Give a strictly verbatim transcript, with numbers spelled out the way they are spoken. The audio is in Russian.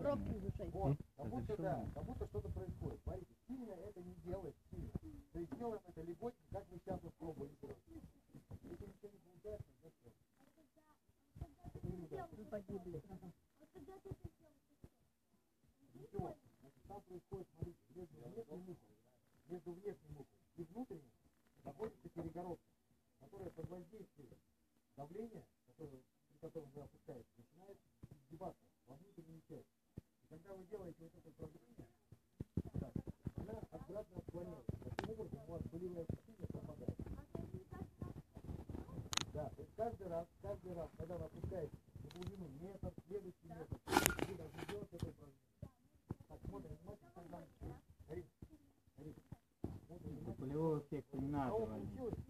пробки изучать. Вот, как будто, да, как будто что-то происходит. Смотрите, сильно это не делает сильно. То есть делаем это легонько, как мы сейчас вот пробуем делать. Если ничего не получается, значит Вы погибли. ничего. Значит, там происходит, смотрите, между внешним ухом, между внешним ухом и внутренним находится перегородка, которая под воздействием давления, которое, при котором вы опускаете, начинает сгибаться во внутреннюю часть. И когда вы делаете вот это упражнение, так, она обратно отклоняется. Таким образом у вас болевая частица пропадает. Да, то есть каждый раз, каждый раз, когда вы опускаете на глубину метр, следующий метр, вы должны делать это упражнение. Так, смотрим, внимательно, когда мы... Смотрите, смотрите. Болевого эффекта не надо. Кого получилось?